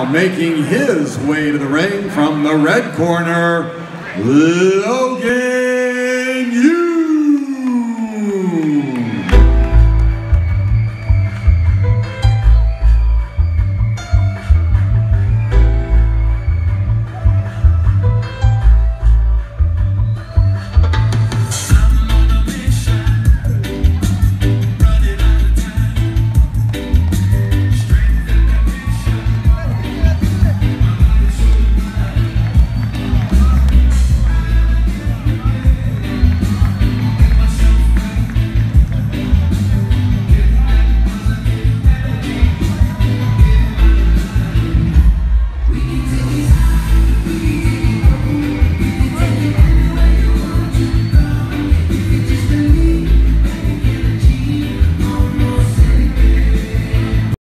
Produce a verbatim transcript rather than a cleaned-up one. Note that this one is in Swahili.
making his way to the ring from the red corner, Logan Yoon.